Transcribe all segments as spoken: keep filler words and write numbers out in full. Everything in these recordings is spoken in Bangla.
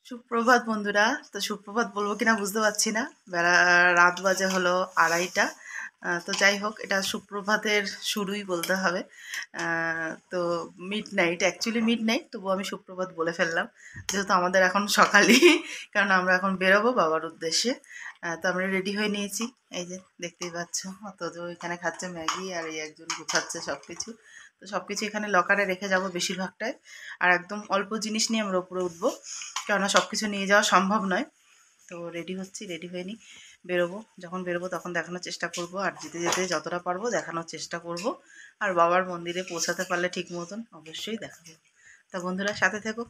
সুপ্রভাত বন্ধুরা। তো সুপ্রভাত বলবো কিনা বুঝতে পারছি না, বেলা রাত বাজে হলো আড়াইটা। তো যাই হোক, এটা সুপ্রভাতের শুরুই বলতে হবে। তো midnight, actually midnight, তবুও আমি সুপ্রভাত বলে ফেললাম যেহেতু আমাদের এখন সকালই, কারণ আমরা এখন বেরোবো বাবার উদ্দেশ্যে। তো আমরা রেডি হয়ে নিয়েছি, এই যে দেখতেই পাচ্ছ। অত এখানে খাচ্ছে ম্যাগি আর এই একজন গুছাচ্ছে সব কিছু। তো সব কিছু এখানে লকারে রেখে যাব বেশিরভাগটাই, আর একদম অল্প জিনিস নিয়ে আমরা উপরে উঠবো, কেননা সব কিছু নিয়ে যাওয়া সম্ভব নয়। তো রেডি হচ্ছি, রেডি হয়ে নিই, বেরোবো। যখন বেরোবো তখন দেখানোর চেষ্টা করব, আর যেতে যেতে যতটা পারবো দেখানোর চেষ্টা করব। আর বাবার মন্দিরে পৌঁছাতে পারলে ঠিক মতন অবশ্যই দেখাবো। তা বন্ধুরা সাথে থেকো।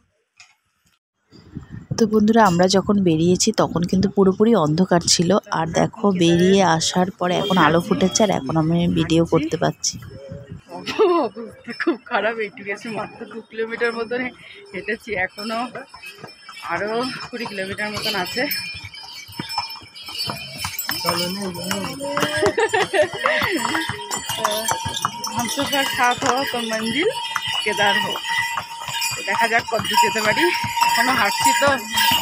তো বন্ধুরা, আমরা যখন বেরিয়েছি তখন কিন্তু পুরোপুরি অন্ধকার ছিল, আর দেখো বেরিয়ে আসার পরে এখন আলো ফুটেছে, আর এখন আমি ভিডিও করতে পারছি। অবস্থা খুব খারাপ, একটু গেছি মাত্র দু কিলোমিটার মতন হেঁটেছি, এখনো আরো কুড়ি কিলোমিটার মতন আছে। हम सफर साथ हो तो मंजिल केदार हो। দেখা যাক কত দূর যেতে পারি, এখনো হাঁটছি। তো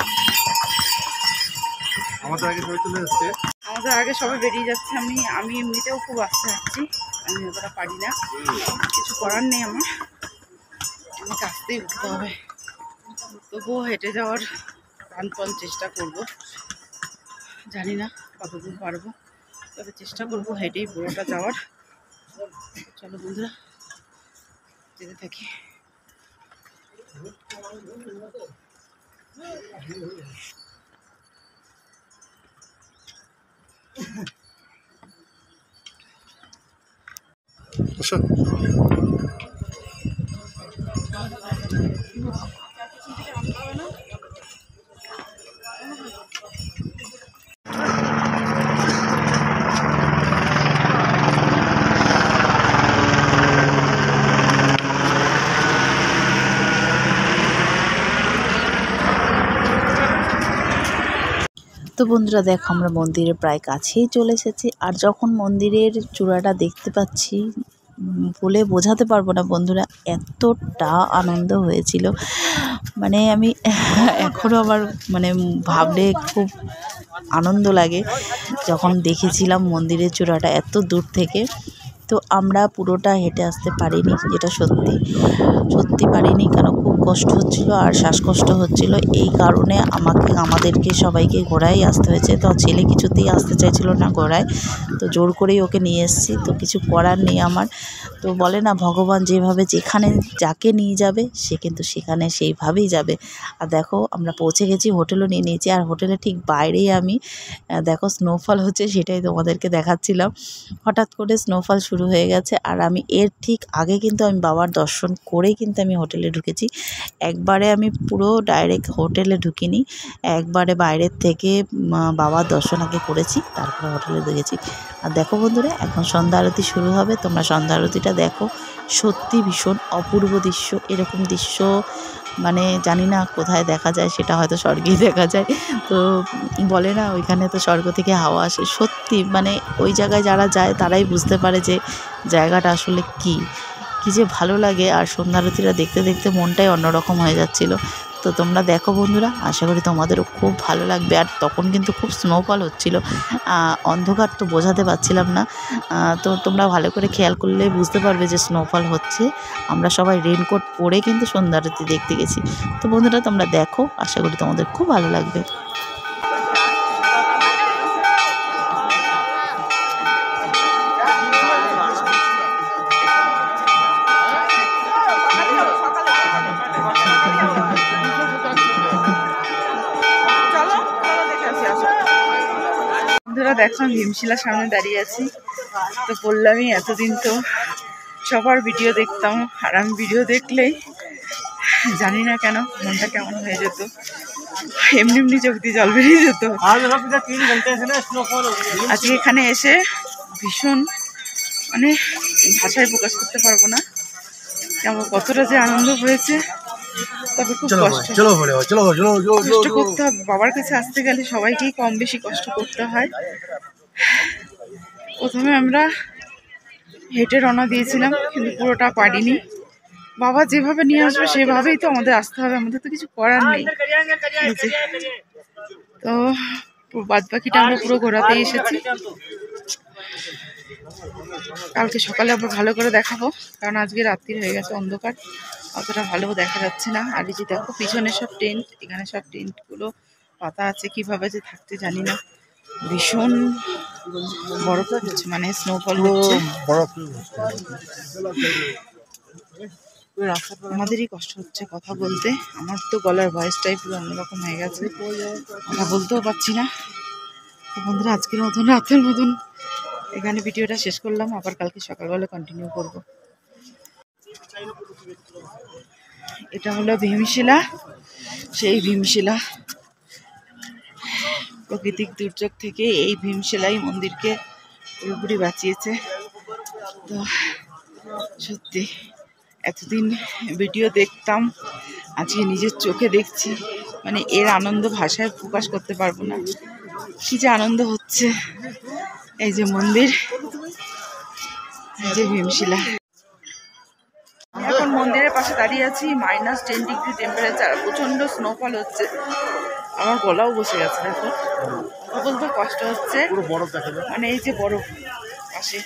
আমাদের আগে সবাই চলে যাচ্ছে, আমাদের আগে সবাই বেরিয়ে যাচ্ছে। আমি আমি এমনিতেও খুব আস্তে হাঁটছি, আমি অতটা পারি না, কিছু করার নেই, আমার অনেক আস্তেই উঠতে হবে। তবুও হেঁটে যাওয়ার প্রাণপণ চেষ্টা করব, জানি না কতদূর পারবো, তবে চেষ্টা করবো হেঁটেই পুরোটা যাওয়ার। চলো বন্ধুরা যেতে থাকি। তো বন্ধুরা দেখো, আমরা মন্দিরের প্রায় কাছেই চলে এসেছি, আর যখন মন্দিরের চূড়াটা দেখতে পাচ্ছি বলে বোঝাতে পারবো না বন্ধুরা, এতটা আনন্দ হয়েছিল, মানে আমি এখনও আমার মানে ভাবলে খুব আনন্দ লাগে যখন দেখেছিলাম মন্দিরের চূড়াটা এত দূর থেকে। তো আমরা পুরোটা হেঁটে আসতে পারিনি, যেটা সত্যি সত্যি পারিনি, কারণ খুব কষ্ট হচ্ছিল আর শ্বাসকষ্ট হচ্ছিল। এই কারণে আমাকে আমাদেরকে সবাইকে ঘোড়ায় আসতে হয়েছে। তো ছেলে কিছুতেই আসতে চাইছিল না ঘোড়ায়, তো জোর করেই ওকে নিয়ে এসেছি। তো কিছু করার নেই আমার। তো বলে না, ভগবান যেভাবে যেখানে যাকে নিয়ে যাবে সে কিন্তু সেখানে সেইভাবেই যাবে। আর দেখো আমরা পৌঁছে গেছি, হোটেলও নিয়ে নিয়েছি, আর হোটেলের ঠিক বাইরেই আমি দেখো স্নোফল হচ্ছে সেটাই তোমাদেরকে দেখাচ্ছিলাম। হঠাৎ করে স্নোফল শুরু হয়ে গেছে, আর আমি এর ঠিক আগে কিন্তু আমি বাবার দর্শন করেই কিন্তু আমি হোটেলে ঢুকেছি। একবারে আমি পুরো ডাইরেক্ট হোটেলে ঢুকিনি, একবারে বাইরের থেকে বাবার দর্শন আগে করেছি, তারপরে হোটেলে ঢুকেছি। আর দেখো বন্ধুরা, এখন সন্ধ্যা আরতি শুরু হবে, তোমরা সন্ধ্যা আরতিটা দেখো। সত্যি ভীষণ অপূর্ব দৃশ্য। এরকম দৃশ্য মানে জানি না কোথায় দেখা যায়, সেটা হয়তো স্বর্গেই দেখা যায়। তো বলে না, ওইখানে তো স্বর্গ থেকে হাওয়া আসে। সত্যি মানে ওই জায়গায় যারা যায় তারাই বুঝতে পারে যে জায়গাটা আসলে কী কী যে ভালো লাগে। আর সন্ধ্যা আরতিটা দেখতে দেখতে মনটাই অন্যরকম হয়ে যাচ্ছিলো। তো তোমরা দেখো বন্ধুরা, আশা করি তোমাদেরও খুব ভালো লাগবে। আর তখন কিন্তু খুব স্নোফল হচ্ছিলো, অন্ধকার তো বোঝাতে পারছিলাম না। তো তোমরা ভালো করে খেয়াল করলে বুঝতে পারবে যে স্নোফল হচ্ছে। আমরা সবাই রেনকোট পরে কিন্তু সন্ধ্যা আরতি দেখতে গেছি। তো বন্ধুরা তোমরা দেখো, আশা করি তোমাদের খুব ভালো লাগবে। বন্ধুরা দেখো, আমি ভীমশিলার সামনে দাঁড়িয়ে আছি। তো বললামই এতদিন তো সবার ভিডিও দেখতাম, আর আমি ভিডিও দেখলেই জানি না কেন মনটা কেমন হয়ে যেত, এমনি এমনি চোখ দিয়ে জল বেরিয়ে যেত। আজকে এখানে এসে ভীষণ মানে ভাষায় প্রকাশ করতে পারবো না কেমন কতটা যে আনন্দ হয়েছে। তবে খুব কষ্ট কষ্ট করতে হবে, বাবার কাছে আসতে গেলে সবাইকেই কম বেশি কষ্ট করতে হয়। প্রথমে আমরা হেঁটে রওনা দিয়েছিলাম, কিন্তু পুরোটা পারিনি, বাবা যেভাবে নিয়ে আসবে সেভাবেই তো আমাদের আসতে হবে, আমাদের তো কিছু করার নেই। তো বাদ বাকিটা আমরা পুরো ঘোরাতে এসেছি। কালকে সকালে আবার ভালো করে দেখাবো, কারণ আজকে রাত্রি হয়ে গেছে, অন্ধকার, অতটা ভালো দেখা যাচ্ছে না। আর এই যে দেখো পিছনে সব টেন্ট, এখানে সব টেন্টগুলো পাতা আছে, কিভাবে যে থাকতে জানি না। ভীষণ বরফ হচ্ছে, মানে স্নোফল হচ্ছে। আমাদেরই কষ্ট হচ্ছে কথা বলতে, আমার তো গলার ভয়েসটাই পুরো অন্যরকম হয়ে গেছে, কথা বলতেও পারছি না। তো বন্ধুরা আজকের মতন রাতের মতন এখানে ভিডিওটা শেষ করলাম, আবার কালকে সকালবেলা কন্টিনিউ করব। এটা হলো ভীমশিলা, সেই ভীমশিলা। প্রাকৃতিক দুর্যোগ থেকে এই ভীমশিলাই মন্দিরকে পুরোপুরি বাঁচিয়েছে। তো সত্যি এতদিন ভিডিও দেখতাম, আজকে নিজের চোখে দেখছি, মানে এর আনন্দ ভাষায় প্রকাশ করতে পারবো না, কি যে আনন্দ হচ্ছে। এই যে মন্দির, এই যে ভীমশিলা। এখন মন্দিরের পাশে দাঁড়িয়ে আছি, মাইনাস টেন ডিগ্রি টেম্পারেচার, প্রচন্ড স্নোফল হচ্ছে, আমার গলাও বসে গেছে। দেখো কথা বলতে কষ্ট হচ্ছে, মানে এই যে বরফ পাশে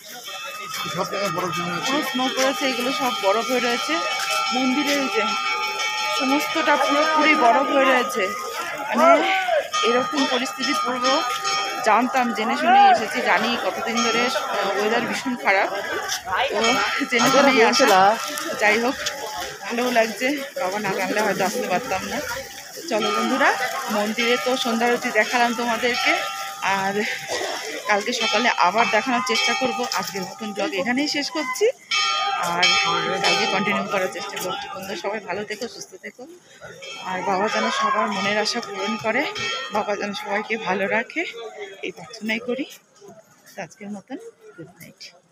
পুরো স্নো পড়েছে, এগুলো সব বরফ হয়ে রয়েছে। মন্দিরের যে সমস্তটা পুরোপুরি বরফ হয়ে রয়েছে, মানে এরকম পরিস্থিতি পড়বো জানতাম, জেনে শুনে এসেছি, জানি কতদিন ধরে ওয়েদার ভীষণ খারাপ, তো জেনে শুনেই আসা। যাই হোক ভালোও লাগছে, বাবা না টানলে হয়তো আসতে পারতাম না। চলো বন্ধুরা, মন্দিরে তো সন্ধ্যারতি দেখালাম তোমাদেরকে, আর কালকে সকালে আবার দেখানোর চেষ্টা করব। আজকের মতন ব্লগ এখানেই শেষ করছি, আর কালকে কন্টিনিউ করার চেষ্টা করছি। বন্ধুরা সবাই ভালো থেকো, সুস্থ থেকো, আর বাবা যেন সবার মনের আশা পূরণ করে, বাবা যেন সবাইকে ভালো রাখে, এই প্রার্থনাই করি। আজকের মতন গুড নাইট।